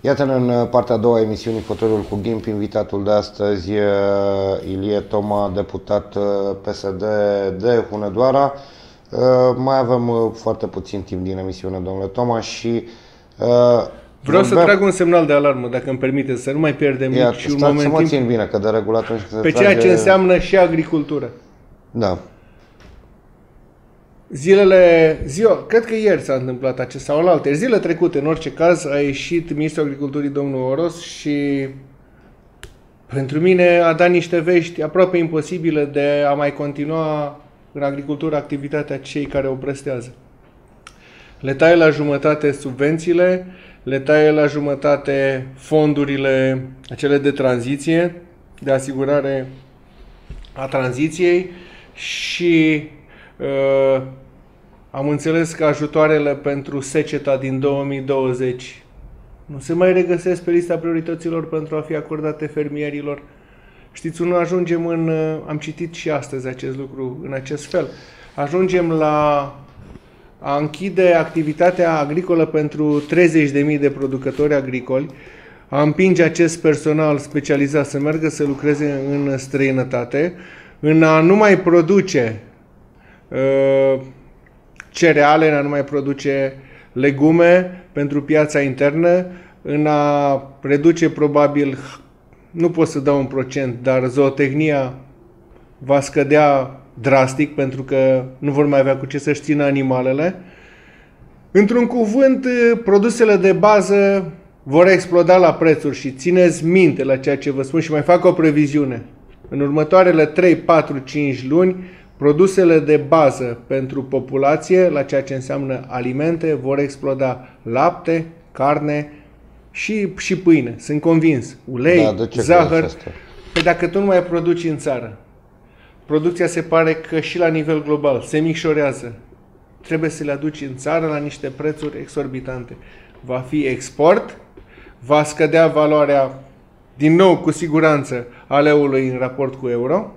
Iată-ne în partea a doua a emisiunii Fotoliul cu Ghimp. Invitatul de astăzi Ilie Toma, deputat PSD de Hunedoara. Mai avem foarte puțin timp din emisiune, domnule Toma, și vreau să trag un semnal de alarmă, dacă îmi permiteți, să nu mai pierdem nici un moment să mă timp țin bine, că de regulat pe ceea ce înseamnă și agricultură. Da. Cred că ieri s-a întâmplat acest sau alaltă, zile trecute, în orice caz, a ieșit ministrul agriculturii, domnul Oros, și pentru mine a dat niște vești aproape imposibile de a mai continua în agricultură activitatea cei care o prestează. Le taie la jumătate subvențiile, le taie la jumătate fondurile acele de tranziție, de asigurare a tranziției și am înțeles că ajutoarele pentru seceta din 2020 nu se mai regăsesc pe lista priorităților pentru a fi acordate fermierilor. Știți, am citit și astăzi acest lucru în acest fel, ajungem la a închide activitatea agricolă pentru 30.000 de producători agricoli, a împinge acest personal specializat să meargă să lucreze în străinătate, în a nu mai produce cereale, în a nu mai produce legume pentru piața internă, în a reduce probabil, nu pot să dau un procent, dar zootehnia va scădea drastic pentru că nu vor mai avea cu ce să-și țină animalele. Într-un cuvânt, produsele de bază vor exploda la prețuri și țineți minte la ceea ce vă spun și mai fac o previziune. În următoarele 3, 4, 5 luni, produsele de bază pentru populație, la ceea ce înseamnă alimente, vor exploda: lapte, carne și pâine. Sunt convins. Ulei, zahăr. Păi dacă tu nu mai produci în țară, producția se pare că și la nivel global se micșorează. Trebuie să le aduci în țară la niște prețuri exorbitante. Va fi export, va scădea valoarea, din nou, cu siguranță, a leului în raport cu euro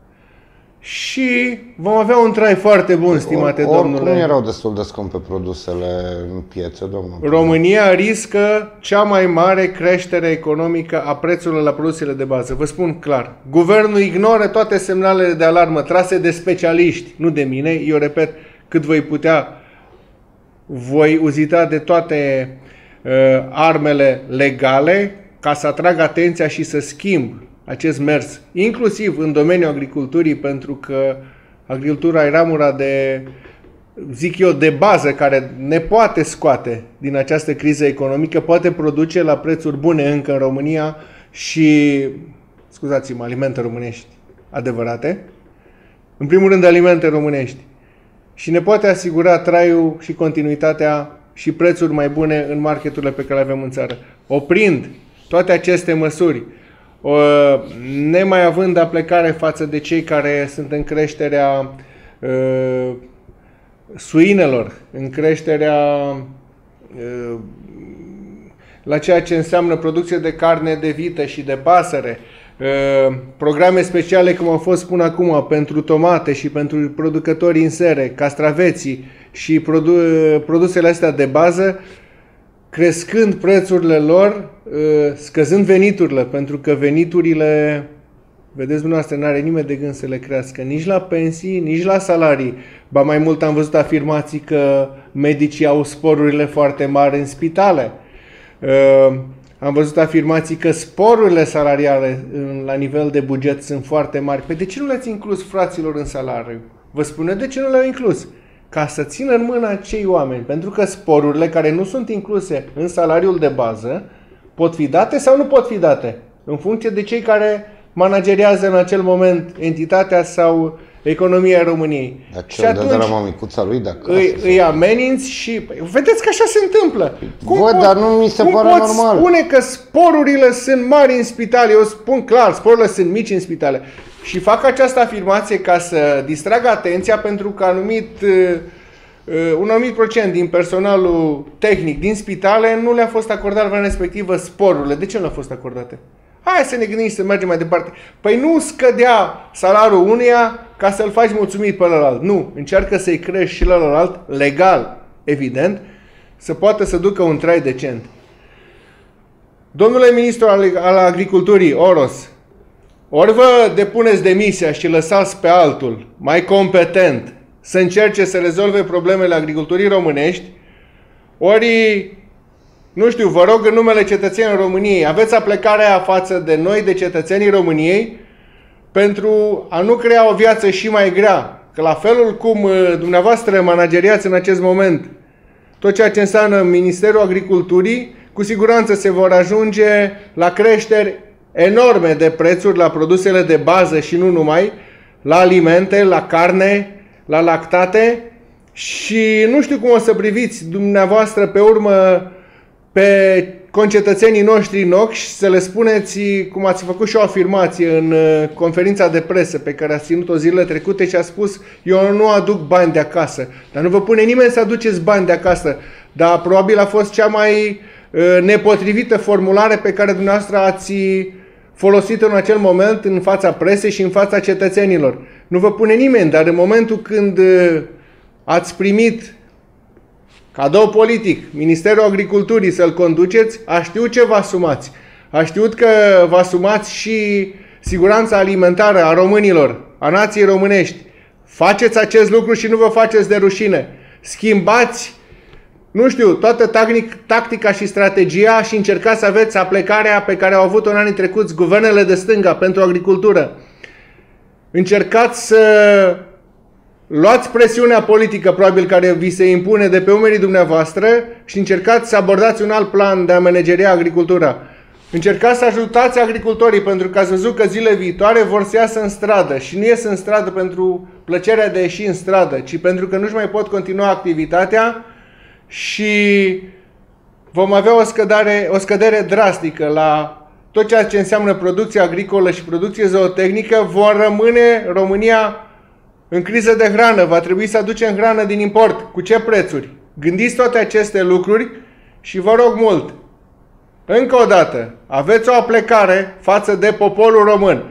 și vom avea un trai foarte bun, stimate domnule. Oricum erau destul de scumpe produsele în piețe, domnule. România riscă cea mai mare creștere economică a prețurilor la produsele de bază. Vă spun clar, guvernul ignoră toate semnalele de alarmă trase de specialiști, nu de mine. Eu repet, cât voi putea, voi uzita de toate armele legale ca să atrag atenția și să schimb acest mers, inclusiv în domeniul agriculturii, pentru că agricultura e ramura de, zic eu, de bază care ne poate scoate din această criză economică, poate produce la prețuri bune încă în România și, scuzați-mă, alimente românești adevărate, în primul rând alimente românești, și ne poate asigura traiul și continuitatea și prețuri mai bune în marketurile pe care le avem în țară. Oprind toate aceste măsuri, nemai având aplecare față de cei care sunt în creșterea suinelor, în creșterea la ceea ce înseamnă producție de carne de vită și de pasăre, programe speciale, cum au fost până acum, pentru tomate și pentru producătorii în sere, castraveții și produsele astea de bază, crescând prețurile lor, scăzând veniturile, pentru că veniturile, vedeți dumneavoastră, n-are nimeni de gând să le crească nici la pensii, nici la salarii. Ba mai mult, am văzut afirmații că medicii au sporurile foarte mari în spitale. Am văzut afirmații că sporurile salariale la nivel de buget sunt foarte mari. Păi de ce nu le-ați inclus, fraților, în salariu? Vă spune de ce nu le-au inclus. Ca să țină în mână acei oameni. Pentru că sporurile care nu sunt incluse în salariul de bază pot fi date sau nu pot fi date, în funcție de cei care manageriază în acel moment entitatea sau economia României. Și atunci de la mămicuța lui, dacă îi ameninți și vedeți că așa se întâmplă. Dar nu mi se pare normal. Cum spune că sporurile sunt mari în spitale? Eu spun clar, sporurile sunt mici în spitale. Și fac această afirmație ca să distragă atenția, pentru că un anumit procent din personalul tehnic din spitale nu le-a fost acordat la vremea respectivă sporurile. De ce nu le-au fost acordate? Hai să ne gândim și să mergem mai departe. Păi nu scădea salariul unuia ca să-l faci mulțumit pe ălalt. Nu. Încearcă să-i crești și la ălalt, legal, evident, să poată să ducă un trai decent. Domnule ministru al agriculturii, Oros, ori vă depuneți demisia și lăsați pe altul, mai competent, să încerce să rezolve problemele agriculturii românești, ori, nu știu, vă rog în numele cetățenilor României, aveți aplecarea față de noi, de cetățenii României, pentru a nu crea o viață și mai grea. Că la felul cum dumneavoastră manageriați în acest moment tot ceea ce înseamnă Ministerul Agriculturii, cu siguranță se vor ajunge la creșteri enorme de prețuri la produsele de bază și nu numai, la alimente, la carne, la lactate și nu știu cum o să priviți dumneavoastră pe urmă pe concetățenii noștri în ochi și să le spuneți, cum ați făcut și o afirmație în conferința de presă pe care ați ținut-o zilele trecute și a spus: eu nu aduc bani de acasă. Dar nu vă pune nimeni să aduceți bani de acasă. Dar probabil a fost cea mai nepotrivită formulare pe care dumneavoastră ați folosit în acel moment în fața presei și în fața cetățenilor. Nu vă pune nimeni, dar în momentul când ați primit cadou politic Ministerul Agriculturii să-l conduceți, a știut ce vă asumați. A știut că vă asumați și siguranța alimentară a românilor, a nației românești. Faceți acest lucru și nu vă faceți de rușine. Schimbați, nu știu, toată tactica și strategia și încercați să aveți aplecarea pe care au avut-o în anii trecuți guvernele de stânga pentru agricultură. Încercați să luați presiunea politică, probabil, care vi se impune de pe umerii dumneavoastră și încercați să abordați un alt plan de a manageria agricultura. Încercați să ajutați agricultorii, pentru că ați văzut că zile viitoare vor să iasă în stradă și nu ies în stradă pentru plăcerea de a ieși în stradă, ci pentru că nu-și mai pot continua activitatea și vom avea o scădere drastică la tot ceea ce înseamnă producție agricolă și producție zootehnică. Vor rămâne România în criză de hrană, va trebui să aducem hrană din import. Cu ce prețuri? Gândiți toate aceste lucruri și vă rog mult, încă o dată, aveți o aplecare față de poporul român.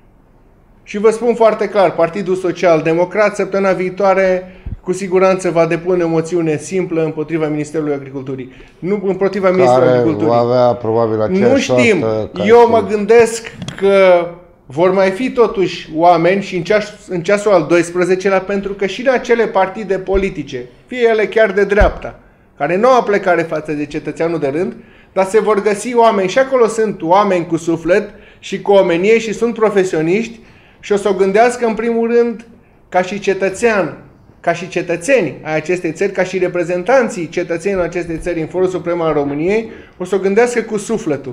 Și vă spun foarte clar, Partidul Social Democrat săptămâna viitoare cu siguranță va depune o moțiune simplă împotriva Ministerului Agriculturii. Nu împotriva Ministrului Agriculturii. Va avea probabil aceeași nu știm. Eu mă gândesc că vor mai fi totuși oameni și în ceasul al 12-lea, pentru că și în acele partide politice, fie ele chiar de dreapta, care nu au plecare față de cetățeanul de rând, dar se vor găsi oameni, și acolo sunt oameni cu suflet și cu omenie și sunt profesioniști și o să o gândească în primul rând ca și cetățean, ca și cetățeni ai acestei țări, ca și reprezentanții cetățenilor acestei țări în Forul Suprem al României, o să o gândească cu sufletul.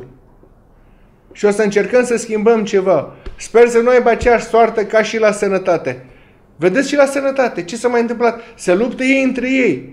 Și o să încercăm să schimbăm ceva. Sper să nu aibă aceeași soartă ca și la sănătate. Vedeți și la sănătate ce s-a mai întâmplat? Se luptă ei între ei.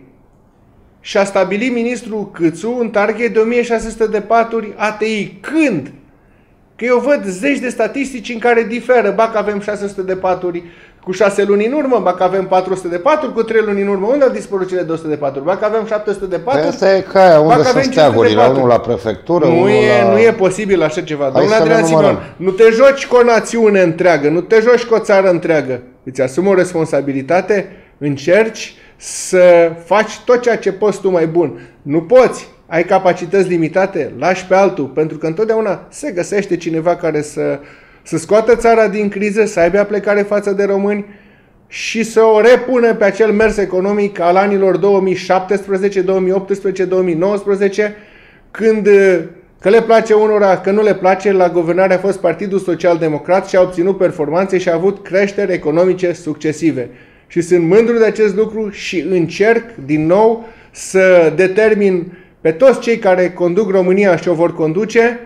Și a stabilit ministrul Câțu un target de 1600 de paturi ATI. Când? Că eu văd zeci de statistici în care diferă. Ba că avem 600 de paturi cu 6 luni în urmă, ba că avem 400 de paturi cu 3 luni în urmă. Unde au dispărut cele 200 de paturi? Ba că avem 700 de paturi. Asta e ca aia, unde sunt steagurile? Unul la prefectură, Nu e posibil așa ceva. Domnule Adrian Simon, nu te joci cu o națiune întreagă, nu te joci cu o țară întreagă. Îți asumi o responsabilitate, încerci să faci tot ceea ce poți tu mai bun. Nu poți, ai capacități limitate, lași pe altul, pentru că întotdeauna se găsește cineva care să scoată țara din criză, să aibă aplecare față de români și să o repună pe acel mers economic al anilor 2017, 2018, 2019, când, că le place unora, că nu le place, la guvernare a fost Partidul Social Democrat și a obținut performanțe și a avut creșteri economice succesive. Și sunt mândru de acest lucru și încerc din nou să determin pe toți cei care conduc România și o vor conduce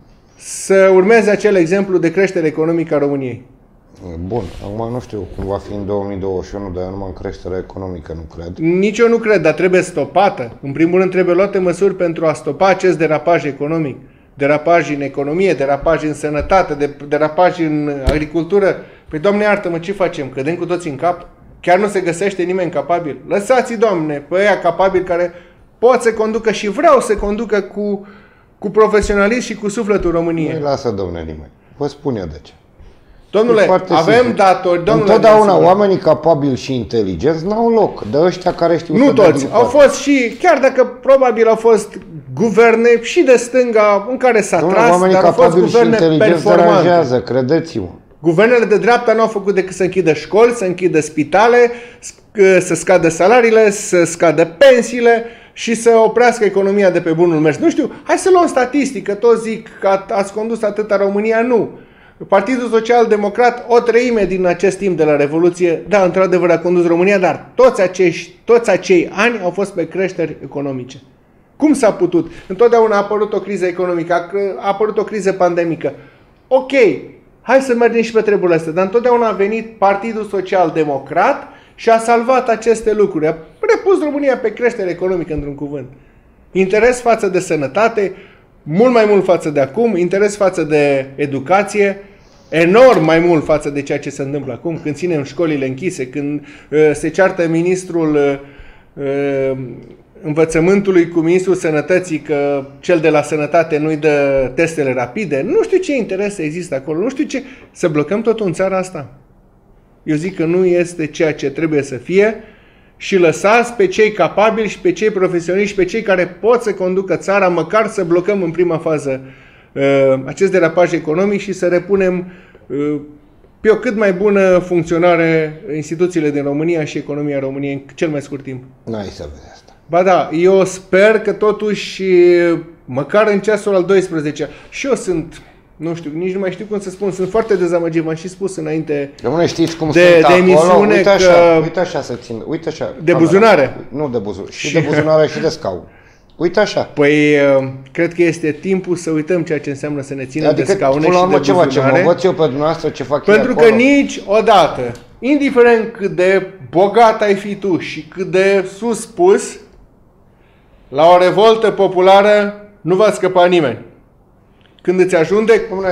să urmeze acel exemplu de creștere economică a României. Bun, acum nu știu cum va fi în 2021, dar eu numai în creștere economică nu cred. Nici eu nu cred, dar trebuie stopată. În primul rând trebuie luate măsuri pentru a stopa acest derapaj economic. Derapaj în economie, derapaj în sănătate, derapaj în agricultură. Păi, Doamne, iartă-mă, ce facem? Cădem cu toți în cap? Chiar nu se găsește nimeni capabil? Lăsați-i, Doamne, pe ăia capabili care pot să conducă și vreau să conducă cu profesionalism și cu sufletul României. Nu-i lasă, domne, nimeni. Vă spun eu de ce. Domnule, avem datori. Întotdeauna oamenii capabili și inteligenți n-au loc. De ăștia care știu nu toți. Au fost și, chiar dacă probabil au fost guverne și de stânga în care s-a tras, dar au fost guverne performante. Credeți-mă. Guvernele de dreapta nu au făcut decât să închidă școli, să închidă spitale, să scadă salariile, să scadă pensiile și să oprească economia de pe bunul mers. Nu știu, hai să luăm statistică, toți zic că ați condus atâta România, nu. Partidul Social Democrat, o treime din acest timp de la Revoluție, da, într-adevăr a condus România, dar toți acei ani au fost pe creșteri economice. Cum s-a putut? Întotdeauna a apărut o criză economică, a apărut o criză pandemică. Ok, hai să mergem și pe treburile astea, dar întotdeauna a venit Partidul Social Democrat și a salvat aceste lucruri. A repus România pe creștere economică, într-un cuvânt. Interes față de sănătate, mult mai mult față de acum, interes față de educație, enorm mai mult față de ceea ce se întâmplă acum, când ținem școlile închise, când se ceartă ministrul învățământului cu ministrul sănătății că cel de la sănătate nu-i dă testele rapide. Nu știu ce interese există acolo, nu știu ce... Să blocăm totul în țara asta. Eu zic că nu este ceea ce trebuie să fie și lăsați pe cei capabili și pe cei profesioniști și pe cei care pot să conducă țara, măcar să blocăm în prima fază acest derapaj economic și să repunem pe o cât mai bună funcționare instituțiile din România și economia României în cel mai scurt timp. N-ai să vezi asta. Ba da, eu sper că totuși, măcar în ceasul al 12-a, și eu sunt, nu știu, nici nu mai știu cum să spun, sunt foarte dezamăgit, v-am și spus înainte știți cum de emisiune uite așa, că... Uite așa să țin, uite așa. De buzunare? Nu de buzunare, și de buzunare și de scaun. Uite așa. Păi, cred că este timpul să uităm ceea ce înseamnă să ne ținem de scaune și de buzunare. Ceva ce mă învăț eu pe dumneavoastră ce fac pentru că niciodată, indiferent cât de bogat ai fi tu și cât de sus pus, la o revoltă populară nu va scăpa nimeni. Când îți ajunge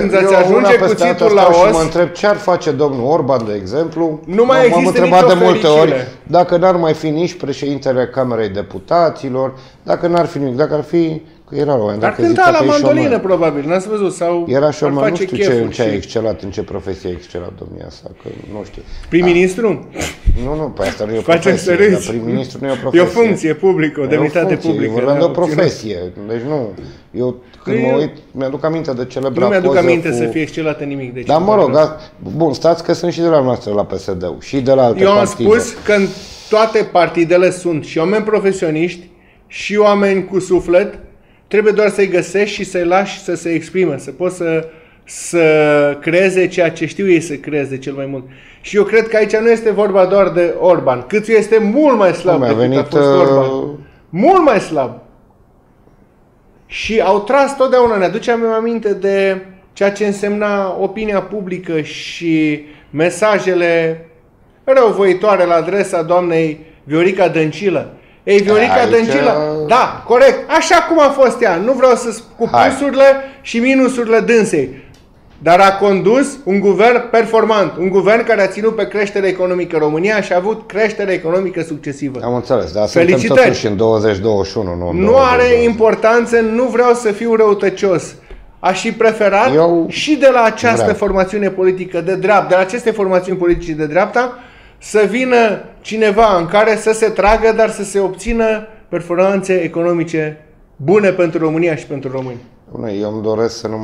cuțitul la os... Și mă întreb ce ar face domnul Orban, de exemplu. Nu mai există m-am întrebat de multe fericire. ori dacă n-ar mai fi nici președintele Camerei Deputaților, dacă n-ar fi nimic, dacă ar fi... Că era rău, ar cânta la mandolină, probabil, n-ați văzut, sau era șomer, nu știu în ce a și... excelat, în ce profesie a excelat domnia sa, că nu știu. Prim-ministru? Nu, pe asta nu e o profesie, dar prim-ministru nu e o profesie. E o funcție publică, o demnitate publică. Eu vorbim de o profesie, deci nu, eu când mă uit, mi-aduc aminte de celebra poză. Nu mi-aduc aminte să fie excelat în nimic. Deci dar mă rog, bun, stați că sunt și de la noastră la PSD-ul și de la alte partide. Eu am spus că în toate partidele sunt și oameni profesioniști și oameni cu suflet. Trebuie doar să-i găsești și să-i lași să se exprime, să poți să creeze ceea ce știu ei să creeze cel mai mult. Și eu cred că aici nu este vorba doar de Orban. Câțu este mult mai slab decât a fost Orban. Mult mai slab. Și au tras totdeauna, ne aducem aminte de ceea ce însemna opinia publică și mesajele răuvoitoare la adresa doamnei Viorica Dăncilă. Ei, Viorica Dăncilă, da, corect, așa cum a fost ea, nu vreau să cu plusurile și minusurile dânsei, dar a condus un guvern performant, un guvern care a ținut pe creștere economică România și a avut creștere economică succesivă. Am înțeles, dar suntem totuși în 2021, nu în Nu are importanță, nu vreau să fiu răutăcios. Aș fi preferat și de la această formațiune politică de dreapta, de la aceste formațiuni politice de dreapta, să vină cineva în care să se tragă, dar să se obțină performanțe economice bune pentru România și pentru români. Bune, eu îmi doresc să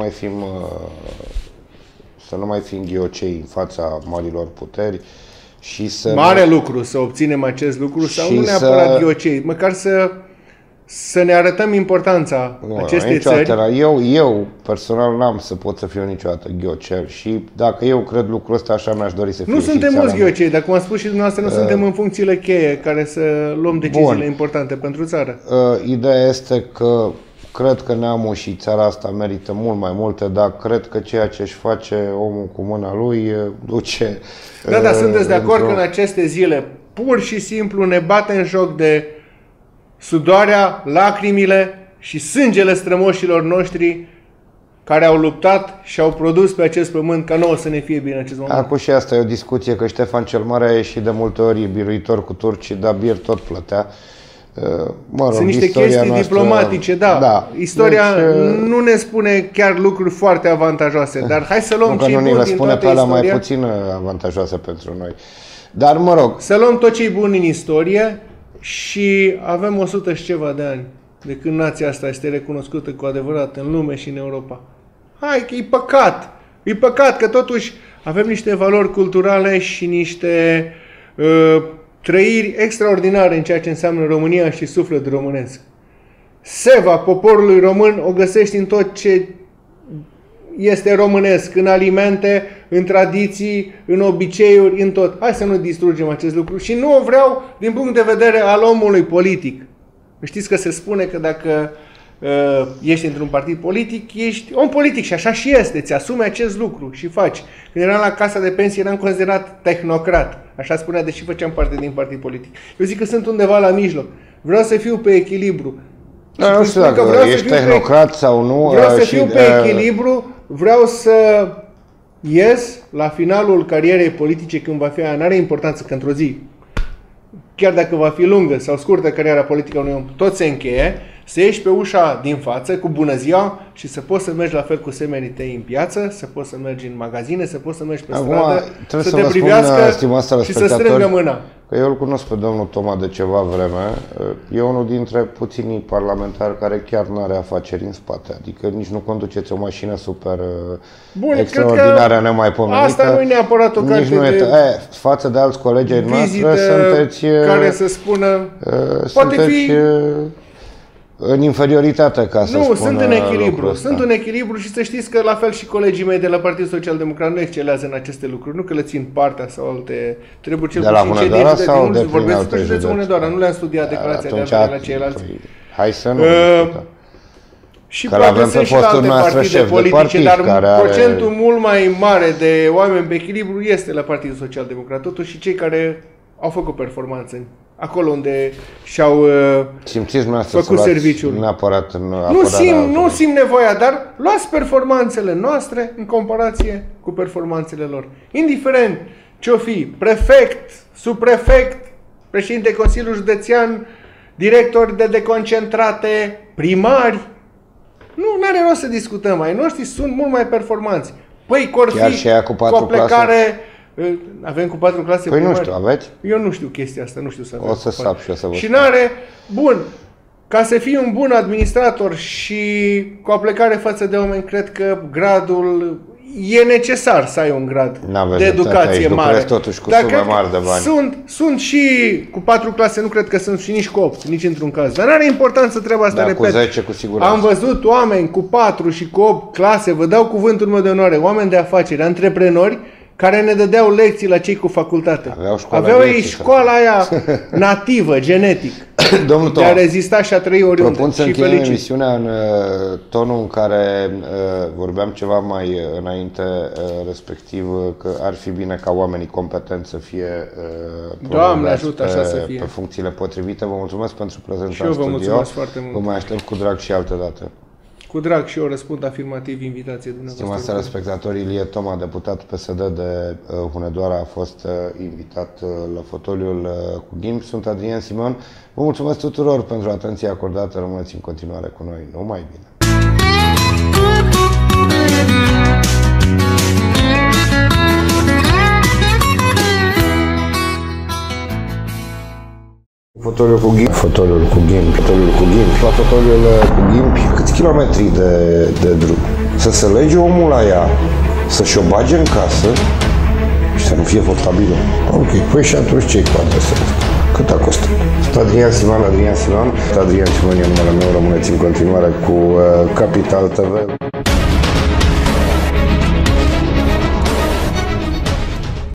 nu mai fim ghiocei în fața marilor puteri și să... Mare lucru să obținem acest lucru sau nu neapărat ghiocei, măcar să ne arătăm importanța acestei țări. Eu personal n-am să pot să fiu niciodată ghiocel și dacă eu cred lucrul ăsta, așa mi-aș dori să fiu. Nu suntem mulți ghiocei, dar cum am spus și dumneavoastră, nu suntem în funcțiile cheie care să luăm deciziile importante pentru țară. Ideea este că cred că neamul și țara asta merită mult mai multe, dar cred că ceea ce își face omul cu mâna lui duce... Da, sunteți de acord că în aceste zile pur și simplu ne bate în joc de sudoarea, lacrimile și sângele strămoșilor noștri care au luptat și au produs pe acest pământ ca nouă să ne fie bine în acest moment. Acum și asta e o discuție, că Ștefan cel Mare a ieșit de multe ori biruitor cu turcii, dar bir tot plătea. Mă rog, sunt niște chestii noastră, diplomatice, da. Istoria nu ne spune chiar lucruri foarte avantajoase, dar hai să luăm cei buni din toată istoria. Nu, că nu ni le spune pe alea mai puțin avantajoase pentru noi. Dar mă rog. Să luăm tot cei buni în istorie și avem 100 și ceva de ani. de când nația asta este recunoscută cu adevărat în lume și în Europa. Hai că e păcat! E păcat că totuși avem niște valori culturale și niște trăiri extraordinare în ceea ce înseamnă România și suflet românesc. Seva poporului român o găsești în tot ce este românesc, în alimente, în tradiții, în obiceiuri, în tot. Hai să nu distrugem acest lucru și nu o vreau din punct de vedere al omului politic. Știți că se spune că dacă ești într-un partid politic, ești om politic și așa și este, îți asumi acest lucru și faci. Când eram la casa de pensii eram considerat tehnocrat, așa spunea, deși făceam parte din partid politic. Eu zic că sunt undeva la mijloc, vreau să fiu pe echilibru. Da, nu știu dacă ești tehnocrat sau nu. Vreau să fiu pe echilibru, vreau să ies la finalul carierei politice când va fi aia, n-are importanță că într-o zi, chiar dacă va fi lungă sau scurtă cariera politică a unui om, tot se încheie, să ieși pe ușa din față cu bună ziua și să poți să mergi la fel cu semenii tăi în piață, să poți să mergi în magazine, să poți să mergi pe stradă, să te privească și să strângă mâna. Că eu îl cunosc pe domnul Toma de ceva vreme. E unul dintre puținii parlamentari care chiar nu are afaceri în spate. Adică nici nu conduceți o mașină super extraordinară, nemaipomenită. Asta nu e neapărat o carte de față de alți colegi ai noastre, sunteți care să spună poate fi în inferioritate, ca să nu, sunt în echilibru. Sunt în echilibru și să știți că la fel și colegii mei de la Partidul Social Democrat nu excelează în aceste lucruri. Nu că le țin partea sau alte treburi. Cel de la Hunedoara sau de prin alte județe? Hunedoara, nu le-am studiat declarația de avere la ceilalți. Hai să nu și poate sunt și la alte partide politice, dar procentul mult mai mare de oameni pe echilibru este la Partidul Social Democrat. Totuși și cei care au făcut performanță acolo unde și-au făcut serviciul. Neapărat nu simt nevoia, dar luați performanțele noastre în comparație cu performanțele lor. Indiferent ce-o fi, prefect, subprefect, președinte Consiliul Județean, directori de deconcentrate, primari. Nu are rost să discutăm. Ai noștri sunt mult mai performanți. Păi, Corfi, cu o plecare... Avem cu 4 clase primari? Păi nu știu, aveți? Eu nu știu chestia asta, nu știu să avem. O să sap și o să vă și n-are, bun, ca să fii un bun administrator și cu aplecare față de oameni, cred că gradul e necesar să ai un grad de educație mare. Totuși cu sume mari de bani. Sunt și cu 4 clase, nu cred că sunt și nici cu 8, nici într-un caz. Dar n-are importanță treaba asta, repet. Cu 10 cu siguranță. Am văzut oameni cu 4 și cu 8 clase, vă dau cuvântul meu de onoare, oameni de afaceri, antreprenori, care ne dădeau lecții la cei cu facultate. Aveau ei școala aia nativă, genetic, de a rezista și a trăi oriunde. Propun să încheiem emisiunea în tonul în care vorbeam ceva mai înainte, respectiv că ar fi bine ca oamenii competenți să fie Doamne ajută, așa să fie. Pe funcțiile potrivite. Vă mulțumesc pentru prezența și eu vă mulțumesc foarte mult. Vă mai aștept cu drag și altă dată. Cu drag și eu răspund afirmativ invitației dumneavoastră. Stimați respectatori, Ilie Toma, deputat PSD de Hunedoara, a fost invitat la fotoliul cu ghimpi. Sunt Adrian Simion. Vă mulțumesc tuturor pentru atenția acordată. Rămâneți în continuare cu noi. Numai bine! Fotoliul cu ghimpi, fotoliul cu ghimpi, fotoliul cu ghimpi, la fotoliul cu ghimpi, câți kilometri de drum? Să se lege omul la ea, să-și o bage în casă și să nu fie portabilă. Ok, păi și atunci ce-i cu adresa asta? Cât a costat? Adrian Simion, Adrian Simion e numele meu, rămâneți în continuare cu Capital TV.